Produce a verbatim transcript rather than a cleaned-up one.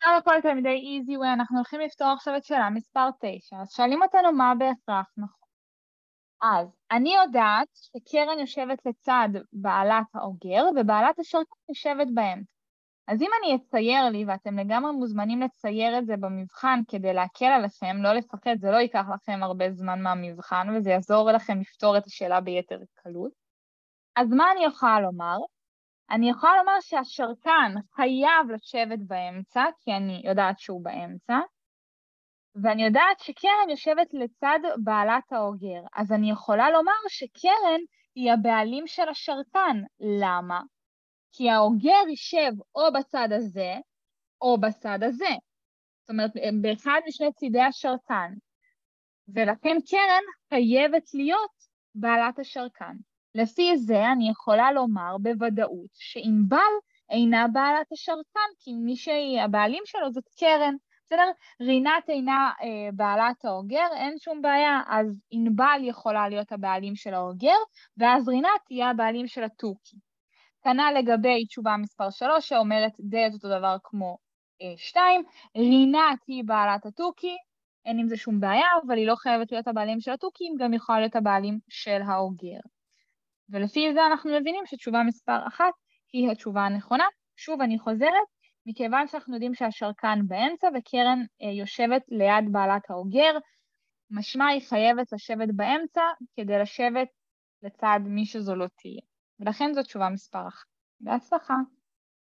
שלום לכל תלמידי EasyWay, אנחנו הולכים לפתור עכשיו את שאלה מספר תשע. אז שואלים אותנו מה בהכרח נכון. אז אני יודעת שקרן יושבת לצד בעלת האוגר ובעלת השרקן יושבת באמצע. אז אם אני אצייר לי, ואתם לגמרי מוזמנים לצייר את זה במבחן כדי להקל עליכם, לא לפחד, זה לא ייקח לכם הרבה זמן מהמבחן וזה יעזור לכם לפתור את השאלה ביתר קלות. אז מה אני יכולה לומר? אני יכולה לומר שהשרקן חייב לשבת באמצע, כי אני יודעת שהוא באמצע, ואני יודעת שקרן יושבת לצד בעלת האוגר, אז אני יכולה לומר שקרן היא הבעלים של השרקן. למה? כי האוגר יישב או בצד הזה, או בצד הזה. זאת אומרת, באחד משני צידי השרקן. ולכן קרן חייבת להיות בעלת השרקן. לפי זה אני יכולה לומר בוודאות שענבל אינה בעלת השרקן, כי מי שהבעלים שלו זאת קרן. בסדר? רינת אינה אה, בעלת האוגר, אין שום בעיה, אז ענבל יכולה להיות הבעלים של האוגר, ואז רינת תהיה הבעלים של התוכי. כנ"ל לגבי תשובה מספר שלוש, שאומרת די את אותו דבר כמו אה, שתיים, רינת היא בעלת התוכי, אין עם זה שום בעיה, אבל היא לא חייבת להיות הבעלים של התוכי, היא גם יכולה להיות הבעלים של האוגר. ולפי זה אנחנו מבינים שתשובה מספר אחת היא התשובה הנכונה. שוב אני חוזרת, מכיוון שאנחנו יודעים שהשרקן באמצע וקרן אה, יושבת ליד בעלת האוגר, משמע היא חייבת לשבת באמצע כדי לשבת לצד מי שזו לא תהיה. ולכן זו תשובה מספר אחת. בהצלחה.